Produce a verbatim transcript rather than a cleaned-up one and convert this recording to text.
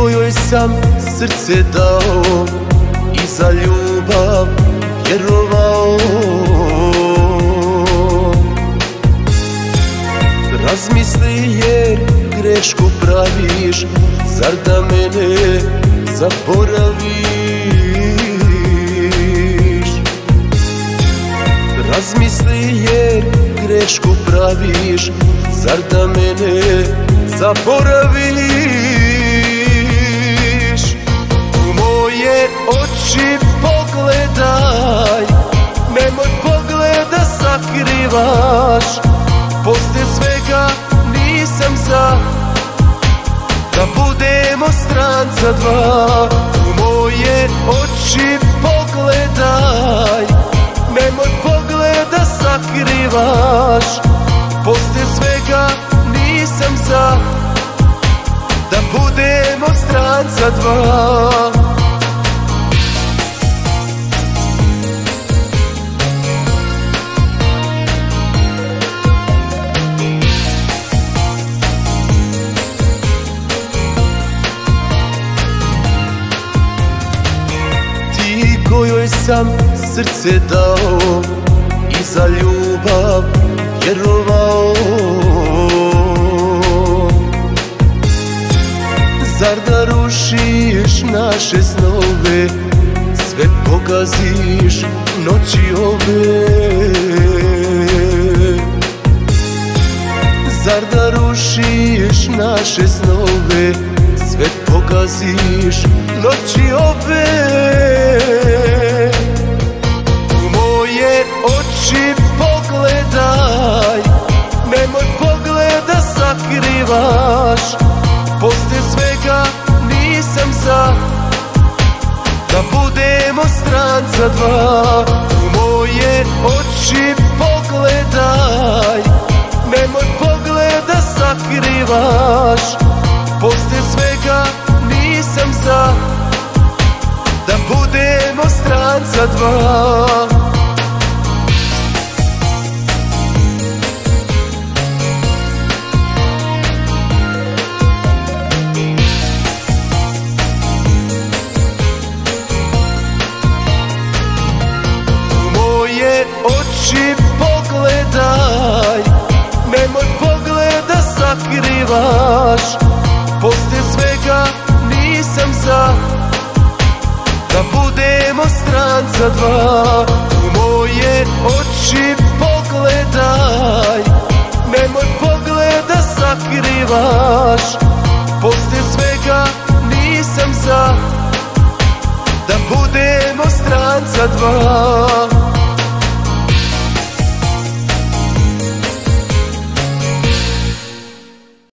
kojoj sam srce dao i za ljubav vjerovao. Razmisli jer grešku praviš, zar da mene zaboraviš? Razmisli jer grešku praviš, zar da mene zaboraviš? U moje oči pogledaj, nemoj pogleda sakrivaš. Poslije svega nisam za da budemo stranca dva. U moje oči pogledaj, nemoj pogleda sakrivaš. Poslije svega nisam za da budemo stranca dva. Kojoj sam srce dao i za ljubav vjerovao. Zar da rušiš naše snove, sve pokaziš noći ove? Zar da rušiš naše snove, sve pokaziš noći ove? U moje oči pogledaj, nemoj pogleda sakrivaš. Poslije svega nisam za da budemo stranca dva. U moje oči pogledaj, nemoj pogleda sakrivaš. Poslije svega nisam za da budemo stranca dva. U moje oči pogledaj, nemoj pogleda sakrivaš. Poslije svega nisam za da budemo stranca dva. U moje oči pogledaj, nemoj pogleda sakrivaš. Poslije svega nisam za da budemo stranca dva.